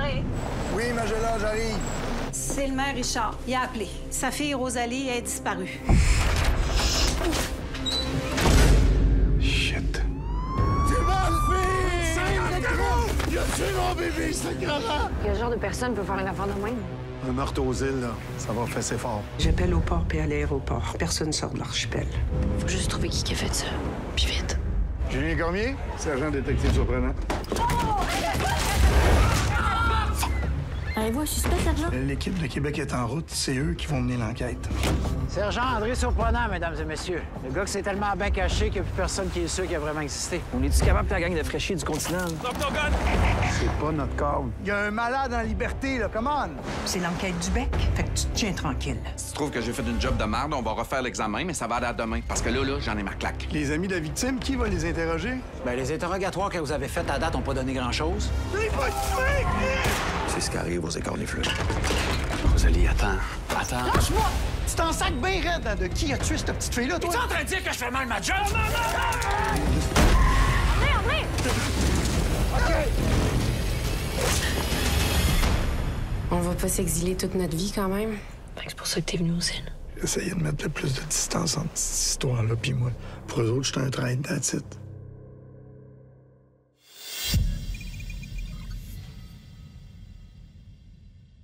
André. Oui, Magella, j'arrive. C'est le maire Richard. Il a appelé. Sa fille Rosalie est disparue. Shit. C'est ma fille! Il a tué mon bébé, sacrément! Quel genre de personne peut faire une affaire de même? Un meurtre aux îles, là, ça va fesser fort. J'appelle au port puis à l'aéroport. Personne sort de l'archipel. Faut juste trouver qui a fait ça. Puis vite. Julien Cormier, sergent détective surprenant. Avez-vous un suspect, sergent? L'équipe de Québec est en route, c'est eux qui vont mener l'enquête. Sergent André Surprenant, mesdames et messieurs. Le gars qui s'est tellement bien caché qu'il n'y a plus personne qui est sûr qu'il a vraiment existé. On est-tu capable de la gang de fraîchis du continent? C'est pas notre corps. Il y a un malade en liberté, là, come on! C'est l'enquête du bec. Fait que tu te tiens tranquille. Si tu trouves que j'ai fait une job de merde, on va refaire l'examen, mais ça va aller à demain. Parce que là, j'en ai ma claque. Les amis de la victime, qui va les interroger? Ben, les interrogatoires que vous avez faits à date n'ont pas donné grand-chose. C'est ce qui arrive aux écornifleux. Rosalie, attends. Lâche-moi! Tu t'en sac bien raide, hein, de qui a tué cette petite fille-là, toi? Tu es en train de dire que je fais mal ma job? André! OK! On va pas s'exiler toute notre vie, quand même. C'est pour ça que t'es venu aux îles. J'essayais de mettre le plus de distance entre cette histoire-là puis moi. Pour eux autres, j'étais un traître, that's it.